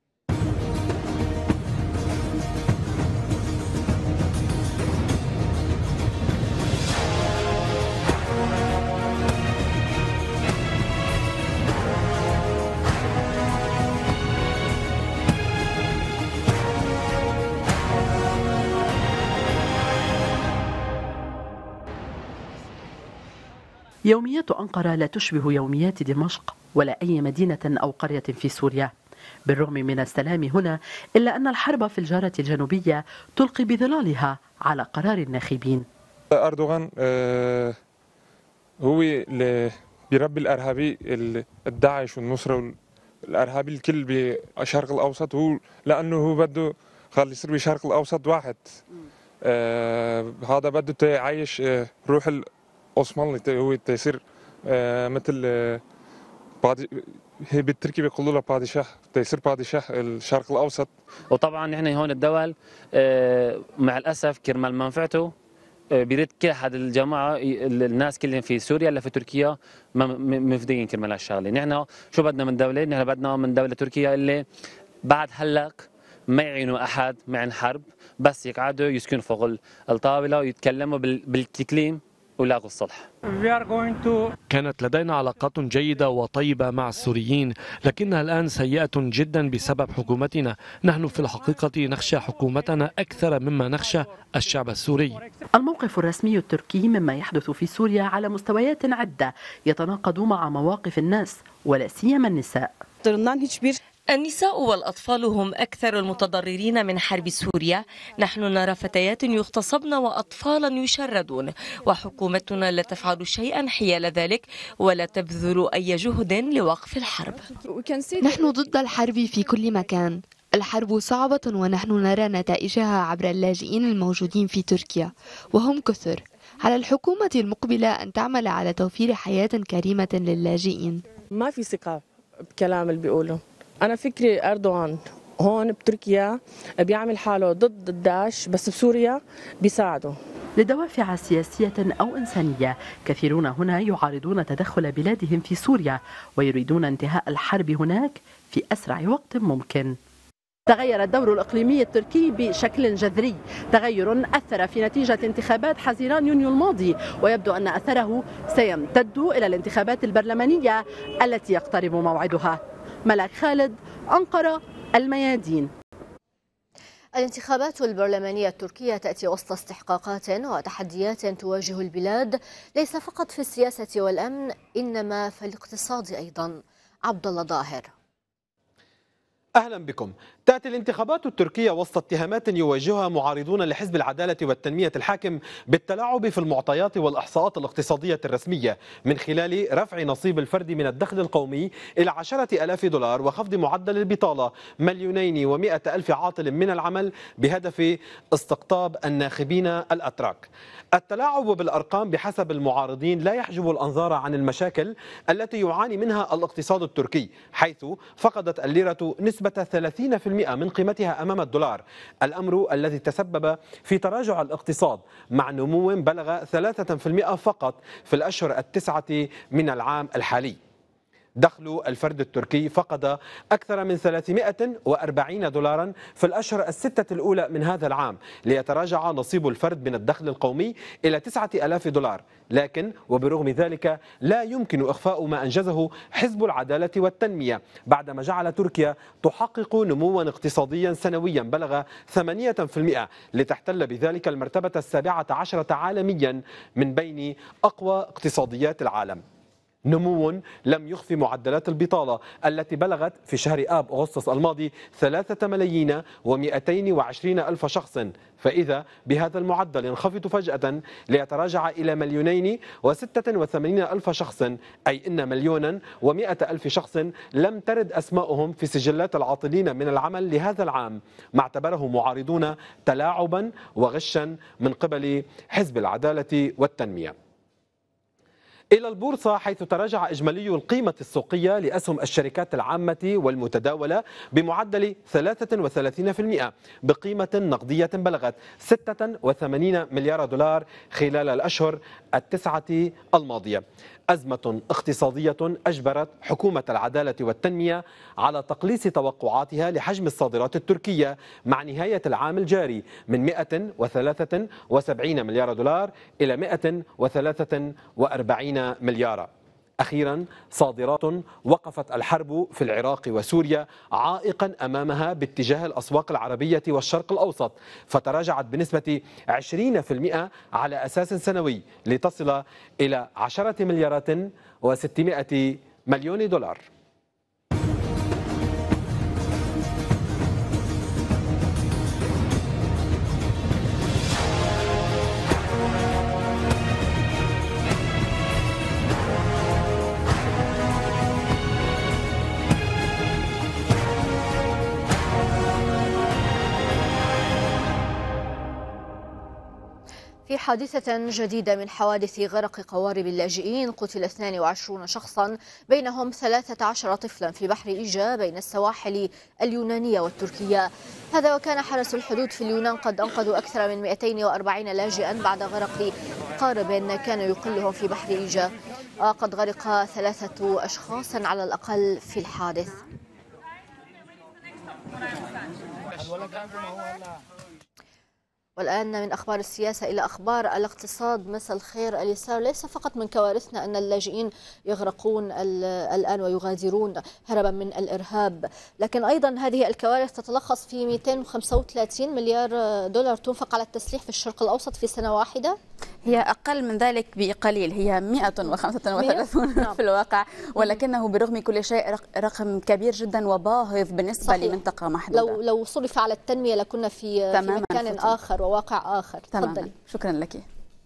يوميات أنقرة لا تشبه يوميات دمشق ولا أي مدينة أو قرية في سوريا. بالرغم من السلام هنا إلا أن الحرب في الجارة الجنوبية تلقي بظلالها على قرار الناخبين.
أردوغان هو اللي بيربي الإرهابي الداعش والنصرة الإرهابي الكل بالشرق الأوسط، هو لأنه هو بده خلي يصير بالشرق الأوسط واحد. هذا بده يعيش روح العثماني، هو يصير مثل هي بالتركي بيقولوا له بادشاه، يصير بادشاه الشرق الاوسط.
وطبعا نحن هون الدول مع الاسف كرمال منفعته بيريد كل احد الجماعه الناس كلهم في سوريا ولا في تركيا مفديين كرمال هالشغله. نحن شو بدنا من دوله؟ نحن بدنا من دوله تركيا اللي بعد هلق ما يعينوا احد معن حرب، بس يقعدوا يسكنوا فوق الطاوله ويتكلموا بالتكليم ولاغوا الصلح.
كانت لدينا علاقات جيدة وطيبة مع السوريين، لكنها الآن سيئة جدا بسبب حكومتنا. نحن في الحقيقة نخشى حكومتنا أكثر مما نخشى الشعب السوري.
الموقف الرسمي التركي مما يحدث في سوريا على مستويات عدة يتناقض مع مواقف الناس ولا سيما النساء.
النساء والأطفال هم أكثر المتضررين من حرب سوريا. نحن نرى فتيات يغتصبن وأطفالا يشردون، وحكومتنا لا تفعل شيئا حيال ذلك ولا تبذل أي جهد لوقف الحرب.
نحن ضد الحرب في كل مكان. الحرب صعبة ونحن نرى نتائجها عبر اللاجئين الموجودين في تركيا وهم كثر. على الحكومة المقبلة أن تعمل على توفير حياة كريمة للاجئين.
ما في ثقة بكلام اللي بيقوله. أنا فكري أردوغان هون بتركيا بيعمل حاله ضد الداعش، بس بسوريا بيساعده.
لدوافع سياسية أو إنسانية، كثيرون هنا يعارضون تدخل بلادهم في سوريا ويريدون انتهاء الحرب هناك في أسرع وقت ممكن. تغير الدور الإقليمي التركي بشكل جذري، تغير أثر في نتيجة انتخابات حزيران يونيو الماضي، ويبدو أن أثره سيمتد إلى الانتخابات البرلمانية التي يقترب موعدها. ملاك خالد، أنقرة، الميادين.
الانتخابات البرلمانية التركية تأتي وسط استحقاقات وتحديات تواجه البلاد ليس فقط في السياسة والأمن إنما في الاقتصاد أيضا. عبد الله ظاهر.
أهلا بكم. تأتي الانتخابات التركية وسط اتهامات يواجهها معارضون لحزب العدالة والتنمية الحاكم بالتلاعب في المعطيات والإحصاءات الاقتصادية الرسمية من خلال رفع نصيب الفرد من الدخل القومي إلى 10,000 دولار وخفض معدل البطالة 2,100,000 عاطل من العمل بهدف استقطاب الناخبين الأتراك. التلاعب بالأرقام بحسب المعارضين لا يحجب الأنظار عن المشاكل التي يعاني منها الاقتصاد التركي، حيث فقدت الليرة نسبة 30% من قيمتها أمام الدولار، الأمر الذي تسبب في تراجع الاقتصاد مع نمو بلغ 3% فقط في الأشهر التسعة من العام الحالي. دخل الفرد التركي فقد أكثر من 340 دولارا في الأشهر الستة الأولى من هذا العام، ليتراجع نصيب الفرد من الدخل القومي إلى 9,000 دولار. لكن وبرغم ذلك لا يمكن إخفاء ما أنجزه حزب العدالة والتنمية بعدما جعل تركيا تحقق نموا اقتصاديا سنويا بلغ 8%، لتحتل بذلك المرتبة 17 عالميا من بين أقوى اقتصاديات العالم. نمو لم يخفي معدلات البطالة التي بلغت في شهر آب أغسطس الماضي 3,220,000 شخص، فإذا بهذا المعدل ينخفض فجأة ليتراجع إلى 2,086,000 شخص، أي إن 1,100,000 شخص لم ترد أسماؤهم في سجلات العاطلين من العمل لهذا العام، ما اعتبره معارضون تلاعبا وغشا من قبل حزب العدالة والتنمية. إلى البورصة، حيث تراجع إجمالي القيمة السوقية لأسهم الشركات العامة والمتداولة بمعدل 33% بقيمة نقدية بلغت 86 مليار دولار خلال الأشهر التسعة الماضية. أزمة اقتصادية أجبرت حكومة العدالة والتنمية على تقليص توقعاتها لحجم الصادرات التركية مع نهاية العام الجاري من 173 مليار دولار إلى 143 مليار. أخيرا، صادرات وقفت الحرب في العراق وسوريا عائقا أمامها باتجاه الأسواق العربية والشرق الأوسط، فتراجعت بنسبة 20% على أساس سنوي لتصل إلى 10 مليارات و600 مليون دولار.
في حادثة جديدة من حوادث غرق قوارب اللاجئين قتل 22 شخصا بينهم 13 طفلا في بحر إيجا بين السواحل اليونانية والتركية. هذا وكان حرس الحدود في اليونان قد أنقذوا أكثر من 240 لاجئا بعد غرق قارب كان يقلهم في بحر إيجا، وقد غرق 3 أشخاص على الأقل في الحادث. والآن من أخبار السياسة إلى أخبار الاقتصاد. مساء الخير اليسار. ليس فقط من كوارثنا أن اللاجئين يغرقون الآن ويغادرون هربا من الإرهاب، لكن أيضا هذه الكوارث تتلخص في 235 مليار دولار تنفق على التسليح في الشرق الأوسط في سنة واحدة.
هي أقل من ذلك بقليل، هي 135 في الواقع، ولكنه برغم كل شيء رقم كبير جدا وباهظ بالنسبة صحيح. لمنطقة محدودة.
لو صرف على التنمية لكنا في مكان آخر وواقع آخر. تفضلي.
شكرا لك.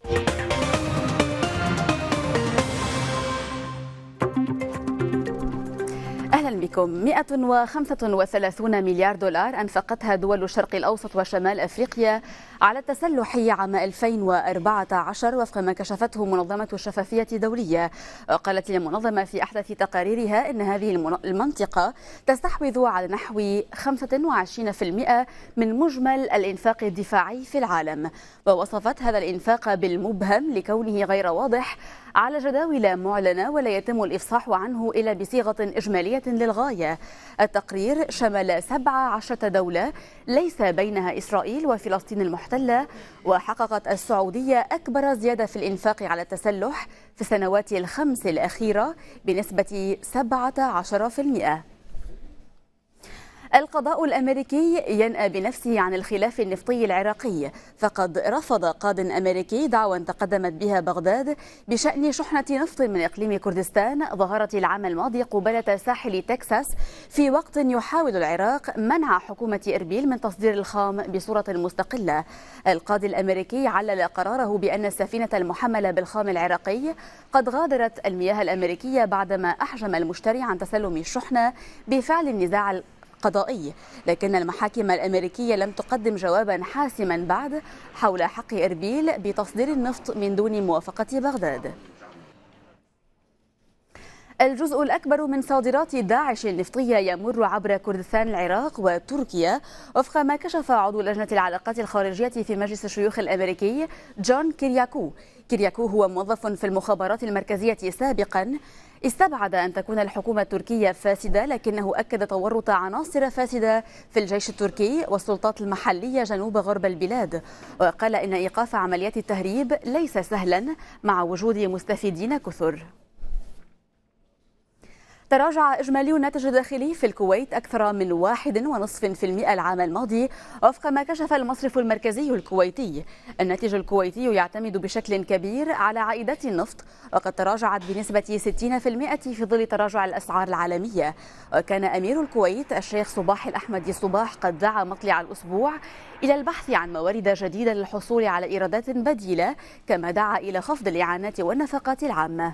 أهلا بكم. 135 مليار دولار أنفقتها دول الشرق الأوسط وشمال أفريقيا على التسلح عام 2014 وفق ما كشفته منظمة الشفافية الدولية. قالت المنظمة في أحدث تقاريرها أن هذه المنطقة تستحوذ على نحو 25% من مجمل الإنفاق الدفاعي في العالم، ووصفت هذا الإنفاق بالمبهم لكونه غير واضح على جداول معلنة ولا يتم الإفصاح عنه إلا بصيغة إجمالية للغاية. التقرير شمل 17 دولة ليس بينها إسرائيل وفلسطين المحتلة، وحققت السعودية أكبر زيادة في الإنفاق على التسلح في السنوات الخمس الأخيرة بنسبة 17%. القضاء الأمريكي ينأى بنفسه عن الخلاف النفطي العراقي، فقد رفض قاض أمريكي دعوى تقدمت بها بغداد بشأن شحنة نفط من إقليم كردستان ظهرت العام الماضي قبالة ساحل تكساس في وقت يحاول العراق منع حكومة إربيل من تصدير الخام بصورة مستقلة. القاضي الأمريكي علل قراره بأن السفينة المحملة بالخام العراقي قد غادرت المياه الأمريكية بعدما أحجم المشتري عن تسلم الشحنة بفعل النزاع قضائي، لكن المحاكم الأمريكية لم تقدم جوابا حاسما بعد حول حق إربيل بتصدير النفط من دون موافقة بغداد. الجزء الأكبر من صادرات داعش النفطية يمر عبر كردستان العراق وتركيا وفق ما كشف عضو لجنة العلاقات الخارجية في مجلس الشيوخ الأمريكي جون كيرياكو. كيرياكو هو موظف في المخابرات المركزية سابقا، استبعد أن تكون الحكومة التركية فاسدة، لكنه أكد تورط عناصر فاسدة في الجيش التركي والسلطات المحلية جنوب غرب البلاد، وقال إن إيقاف عمليات التهريب ليس سهلا مع وجود مستفيدين كثر. تراجع إجمالي الناتج الداخلي في الكويت أكثر من 1.5% العام الماضي وفق ما كشف المصرف المركزي الكويتي. الناتج الكويتي يعتمد بشكل كبير على عائدات النفط، وقد تراجعت بنسبة 60% في ظل تراجع الأسعار العالمية. وكان أمير الكويت الشيخ صباح الأحمدي صباح قد دعا مطلع الأسبوع إلى البحث عن موارد جديدة للحصول على إيرادات بديلة، كما دعا إلى خفض الإعانات والنفقات العامة.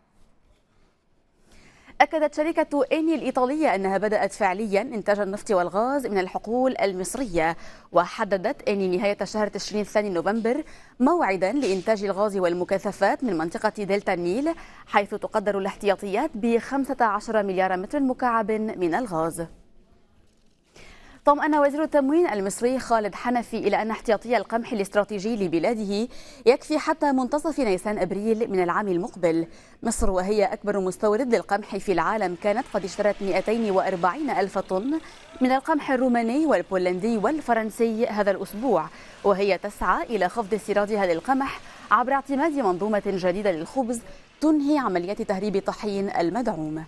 أكدت شركة إني الإيطالية أنها بدأت فعليا إنتاج النفط والغاز من الحقول المصرية، وحددت إني نهاية شهر تشرين الثاني نوفمبر موعدا لإنتاج الغاز والمكثفات من منطقة دلتا النيل، حيث تقدر الاحتياطيات ب15 مليار متر مكعب من الغاز. طمأن وزير التموين المصري خالد حنفي إلى أن احتياطي القمح الاستراتيجي لبلاده يكفي حتى منتصف نيسان أبريل من العام المقبل. مصر وهي أكبر مستورد للقمح في العالم كانت قد اشترت 240 ألف طن من القمح الروماني والبولندي والفرنسي هذا الأسبوع، وهي تسعى إلى خفض استيرادها للقمح عبر اعتماد منظومة جديدة للخبز تنهي عمليات تهريب طحين المدعوم.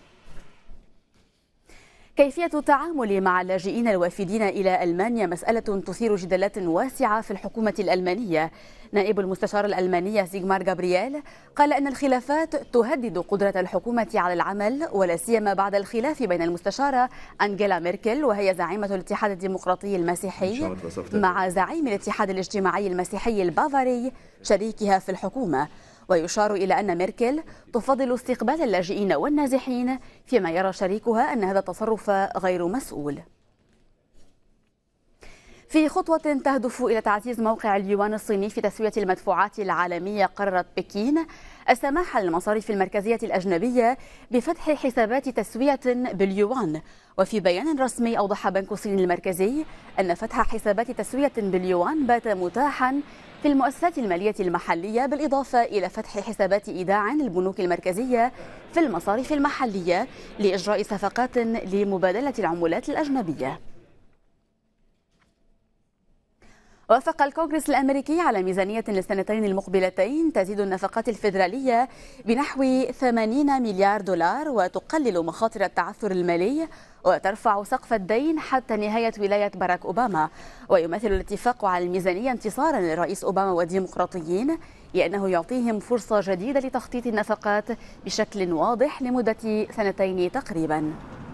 كيفية التعامل مع اللاجئين الوافدين إلى ألمانيا مسألة تثير جدالات واسعة في الحكومة الألمانية. نائب المستشار الألماني سيغمار غابرييل قال أن الخلافات تهدد قدرة الحكومة على العمل، ولا سيما بعد الخلاف بين المستشارة أنجيلا ميركل وهي زعيمة الاتحاد الديمقراطي المسيحي مع زعيم الاتحاد الاجتماعي المسيحي البافاري شريكها في الحكومة. ويشار إلى أن ميركل تفضل استقبال اللاجئين والنازحين، فيما يرى شريكها أن هذا التصرف غير مسؤول. في خطوة تهدف إلى تعزيز موقع اليوان الصيني في تسوية المدفوعات العالمية، قررت بكين السماح للمصارف المركزية الأجنبية بفتح حسابات تسوية باليوان. وفي بيان رسمي أوضح بنك الصين المركزي أن فتح حسابات تسوية باليوان بات متاحا في المؤسسات المالية المحلية، بالإضافة إلى فتح حسابات إيداع للبنوك المركزية في المصارف المحلية لإجراء صفقات لمبادلة العملات الأجنبية. وافق الكونغرس الأمريكي على ميزانية للسنتين المقبلتين تزيد النفقات الفيدرالية بنحو 80 مليار دولار وتقلل مخاطر التعثر المالي وترفع سقف الدين حتى نهاية ولاية باراك أوباما. ويمثل الاتفاق على الميزانية انتصارا للرئيس أوباما والديمقراطيين لأنه يعطيهم فرصة جديدة لتخطيط النفقات بشكل واضح لمدة سنتين تقريبا.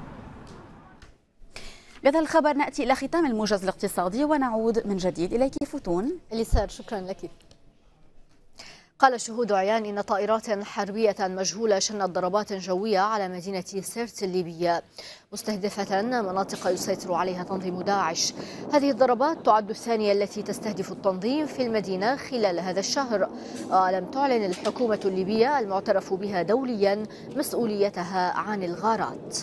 بهذا الخبر نأتي إلى ختام الموجز الاقتصادي ونعود من جديد إليك فتون.
اليسار، شكرا لك. قال شهود عيان إن طائرات حربية مجهولة شنت ضربات جوية على مدينة سرت الليبية مستهدفة مناطق يسيطر عليها تنظيم داعش. هذه الضربات تعد الثانية التي تستهدف التنظيم في المدينة خلال هذا الشهر. ولم تعلن الحكومة الليبية المعترف بها دوليا مسؤوليتها عن الغارات.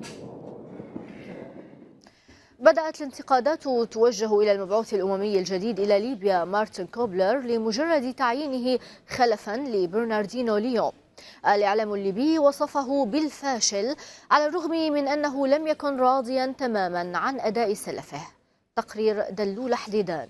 بدأت الانتقادات توجه إلى المبعوث الأممي الجديد إلى ليبيا مارتن كوبلر لمجرد تعيينه خلفا لبرناردينو ليون. الإعلام الليبي وصفه بالفاشل على الرغم من أنه لم يكن راضيا تماما عن أداء سلفه. تقرير دلول حديدان.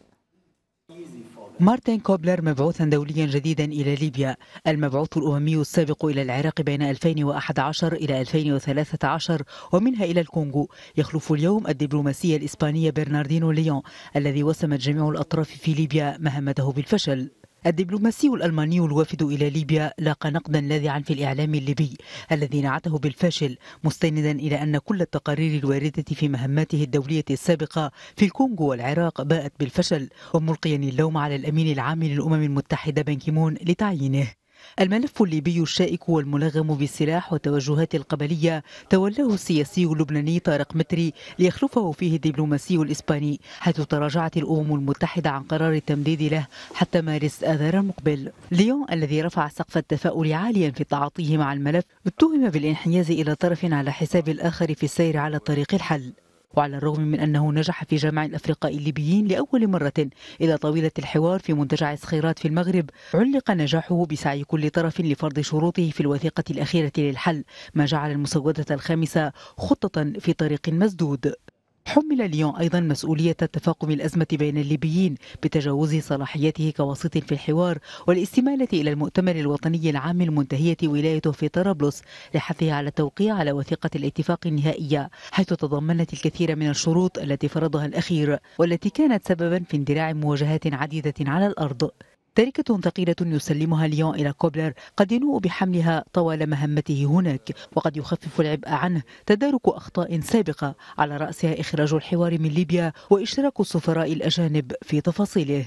مارتن كوبلر مبعوثا دوليا جديدا إلى ليبيا، المبعوث الأممي السابق إلى العراق بين 2011 إلى 2013 ومنها إلى الكونغو، يخلف اليوم الدبلوماسي الإسباني برناردينو ليون الذي وسمت جميع الأطراف في ليبيا مهمته بالفشل. الدبلوماسي الألماني الوافد إلى ليبيا لاقى نقدا لاذعا في الإعلام الليبي الذي نعته بالفاشل، مستندا إلى أن كل التقارير الواردة في مهماته الدولية السابقة في الكونغو والعراق باءت بالفشل، وملقيا اللوم على الأمين العام للأمم المتحدة بان كيمون لتعيينه. الملف الليبي الشائك والملغم بالسلاح والتوجهات القبلية تولاه السياسي اللبناني طارق متري ليخلفه فيه الدبلوماسي الإسباني، حيث تراجعت الأمم المتحدة عن قرار التمديد له حتى مارس آذار المقبل. ليون الذي رفع سقف التفاؤل عاليا في تعاطيه مع الملف اتهم بالانحياز إلى طرف على حساب الآخر في السير على طريق الحل. وعلى الرغم من أنه نجح في جمع الأفرقاء الليبيين لأول مرة إلى طاولة الحوار في منتجع صخيرات في المغرب، علق نجاحه بسعي كل طرف لفرض شروطه في الوثيقة الأخيرة للحل، ما جعل المسودة الخامسة خطة في طريق مسدود. حمل ليون أيضا مسؤولية تفاقم الأزمة بين الليبيين بتجاوز صلاحيته كوسيط في الحوار والاستمالة إلى المؤتمر الوطني العام المنتهية ولايته في طرابلس لحثه على التوقيع على وثيقة الاتفاق النهائية، حيث تضمنت الكثير من الشروط التي فرضها الأخير والتي كانت سببا في اندلاع مواجهات عديدة على الأرض. تركة ثقيلة يسلمها ليون إلى كوبلر قد ينوء بحملها طوال مهمته هناك، وقد يخفف العبء عنه تدارك أخطاء سابقة على رأسها إخراج الحوار من ليبيا وإشراك السفراء الأجانب في تفاصيله.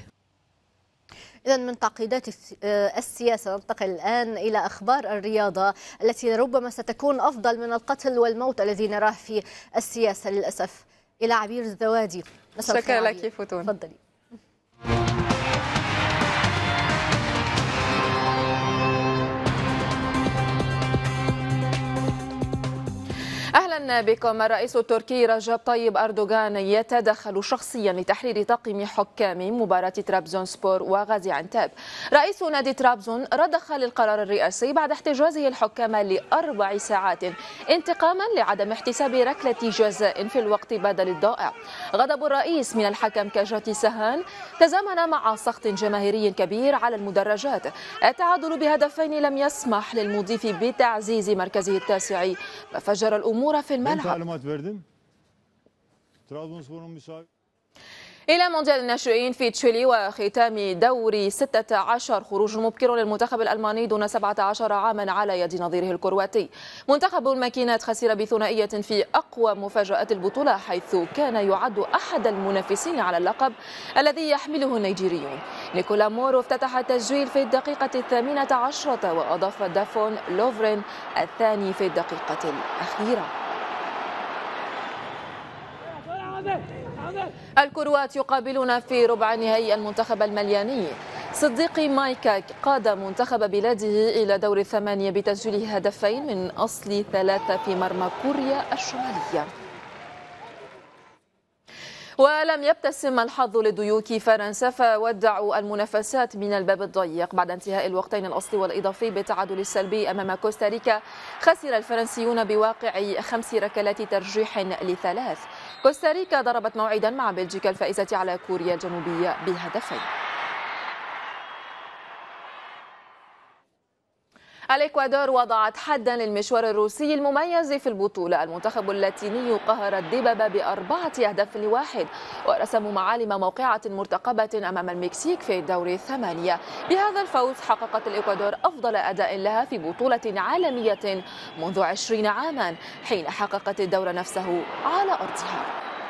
إذا من تعقيدات السياسة ننتقل الآن إلى أخبار الرياضة التي ربما ستكون أفضل من القتل والموت الذي نراه في السياسة للأسف. إلى عبير الزوادي.
شكرا لك فتون.
تفضلي.
أهلا بكم. الرئيس التركي رجب طيب أردوغان يتدخل شخصيا لتحرير طاقم حكام مباراة ترابزون سبور وغازي عنتاب. رئيس نادي ترابزون رضخ للقرار الرئاسي بعد احتجازه الحكام ل4 ساعات انتقاما لعدم احتساب ركلة جزاء في الوقت بدل الضائع. غضب الرئيس من الحكم كاجاتي سهان تزامن مع سخط جماهيري كبير على المدرجات. التعادل بهدفين لم يسمح للمضيف بتعزيز مركزه التاسع ففجر الأمور في الملعب. إلى مونديال الناشئين في تشيلي وختام دوري 16 خروج مبكر للمنتخب الألماني دون 17 عاما على يد نظيره الكرواتي. منتخب الماكينات خسر بثنائية في أقوى مفاجآت البطولة حيث كان يعد أحد المنافسين على اللقب الذي يحمله النيجيريون. نيكولا مورو افتتح التسجيل في الدقيقة 18 وأضاف دافون لوفرين الثاني في الدقيقة الأخيرة. الكروات يقابلون في ربع نهائي المنتخب الملياني. صديقي مايكا قاد منتخب بلاده إلى دور الثمانية بتسجيل هدفين من أصل 3 في مرمى كوريا الشمالية. ولم يبتسم الحظ لضيوف فرنسا فودعوا المنافسات من الباب الضيق بعد انتهاء الوقتين الأصلي والإضافي بالتعادل السلبي أمام كوستاريكا. خسر الفرنسيون بواقع 5 ركلات ترجيح ل3. كوستاريكا ضربت موعدا مع بلجيكا الفائزة على كوريا الجنوبية بهدفين. الإكوادور وضعت حدا للمشوار الروسي المميز في البطولة. المنتخب اللاتيني قهر الدببة ب4-1 ورسموا معالم موقعة مرتقبة أمام المكسيك في دور الثمانية. بهذا الفوز حققت الإكوادور أفضل أداء لها في بطولة عالمية منذ 20 عاما حين حققت الدور نفسه على أرضها.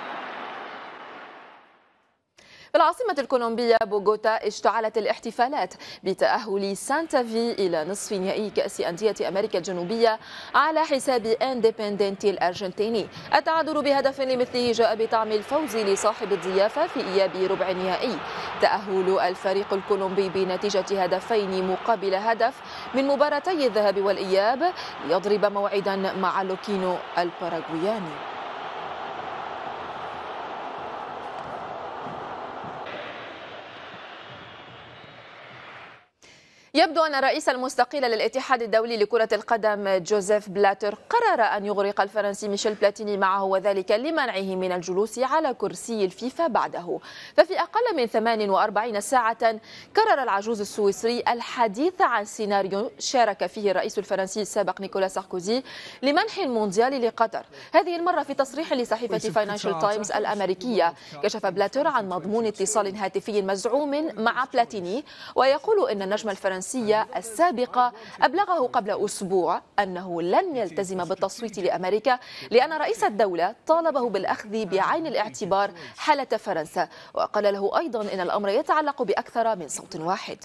في العاصمة الكولومبية بوغوتا اشتعلت الاحتفالات بتأهل سانتا في إلى نصف نهائي كأس أندية أمريكا الجنوبية على حساب اندبندنتي الأرجنتيني. التعادل بهدف لمثله جاء بطعم الفوز لصاحب الضيافة في إياب ربع النهائي. تأهل الفريق الكولومبي بنتيجة 2-1 من مباراتي الذهاب والإياب ليضرب موعدا مع لوكينو الباراغوياني. يبدو أن الرئيس المستقيل للاتحاد الدولي لكرة القدم جوزيف بلاتر قرر أن يغرق الفرنسي ميشيل بلاتيني معه، وذلك لمنعه من الجلوس على كرسي الفيفا بعده. ففي أقل من 48 ساعة قرر العجوز السويسري الحديث عن سيناريو شارك فيه الرئيس الفرنسي السابق نيكولا ساركوزي لمنح المونديال لقطر. هذه المرة في تصريح لصحيفة فاينانشال تايمز الأمريكية كشف بلاتر عن مضمون اتصال هاتفي مزعوم مع بلاتيني، ويقول إن النجم الفرنسي السابقة أبلغه قبل أسبوع أنه لن يلتزم بالتصويت لأمريكا لأن رئيس الدولة طالبه بالأخذ بعين الاعتبار حالة فرنسا، وقال له أيضا إن الأمر يتعلق بأكثر من صوت واحد.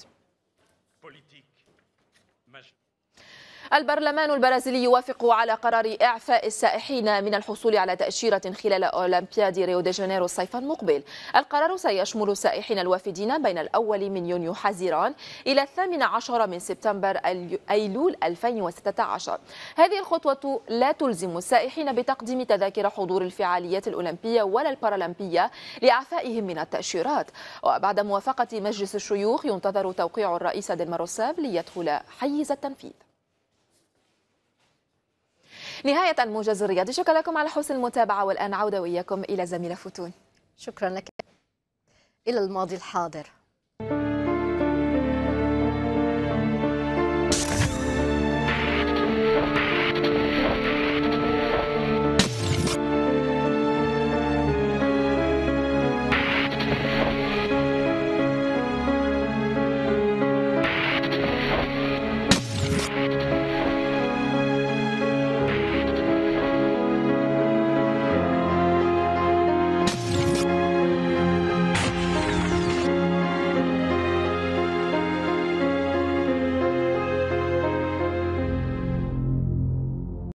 البرلمان البرازيلي يوافق على قرار إعفاء السائحين من الحصول على تأشيرة خلال أولمبياد ريو دي جانيرو الصيف المقبل. القرار سيشمل السائحين الوافدين بين الأول من يونيو حزيران إلى 18 من سبتمبر أيلول 2016. هذه الخطوة لا تلزم السائحين بتقديم تذاكر حضور الفعاليات الأولمبية ولا البارالمبية لإعفائهم من التأشيرات. وبعد موافقة مجلس الشيوخ ينتظر توقيع الرئيس ديلما روسيف ليدخل حيز التنفيذ. نهاية الموجز الرياضي، شكرا لكم على حسن المتابعة، والآن عودة وإياكم إلى زميلة فتون.
شكرا لك. إلى الماضي الحاضر.